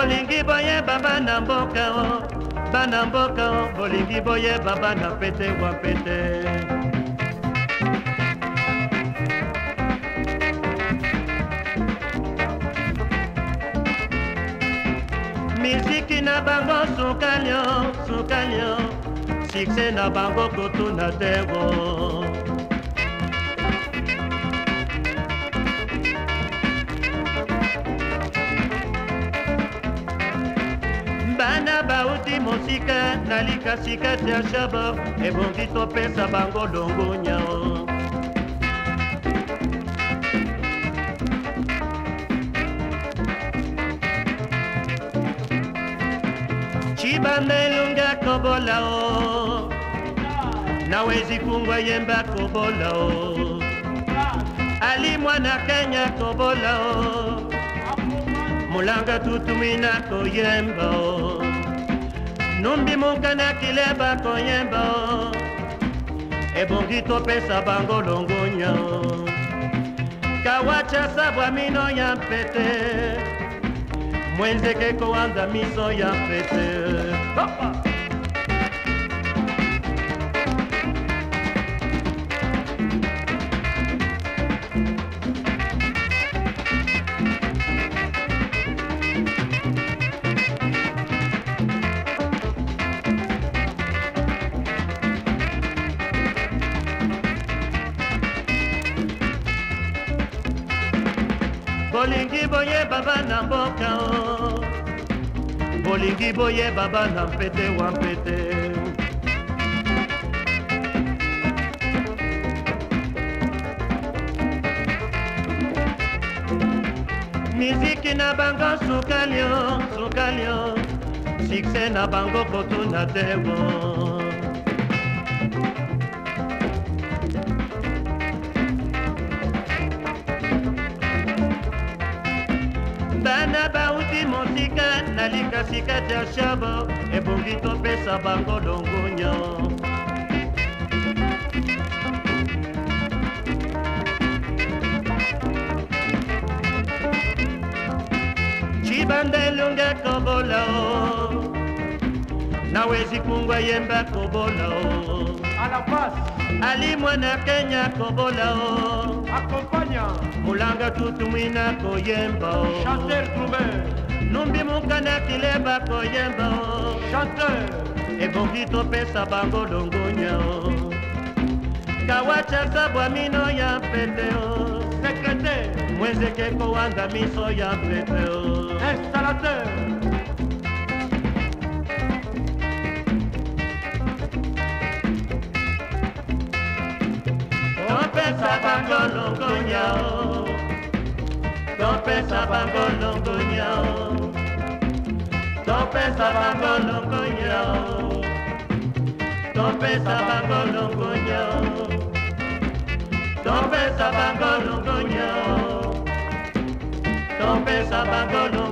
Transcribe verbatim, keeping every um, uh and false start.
bolingi boye baba na mboka o bana mboka o bolingi boye baba na pete wa pete miziki na bango sukalio sukalio sikse na bango kotuna tego bana bauti mosika nalika sikati ya shaba ebongi topesa bango longonya o Chibambelunga kobola o nawezi kungwa yemba kobola o Ali mwana Kenya kobola o mulanga tutumina koyemba o numbi mukana kileba koyemba o ebongi topesa bango longonya o kawacha sabwa mino ya mpete mwenzeke koanza miso ya mpete Hopa! Bolingi boye baba na mboka o bolingi boye baba na mpete wa mpete miziki na bango sukalio sukalio sikse na bango kotuna tego bana bauti mosika nalika sikati ya shabo ebongi topesa bango longonya chibandelunga kobola o nawezi kungwa yemba kobola o Ali mwana Kenya kobola o Accompagna mulanga tutumina koyemba o Chanteur trouvé numbi mukana kileba koyemba o Chanteur ebongi topesa bango longonya o kawacha sabwa mino ya mpete o Secrétaire mwenzeke koanza miso ya mpete o Installateur Topesa bango longonya o Topesa bango longonya o Topesa bango longonya o Topesa bango longonya o Topesa bango longonya o Topesa bango longonya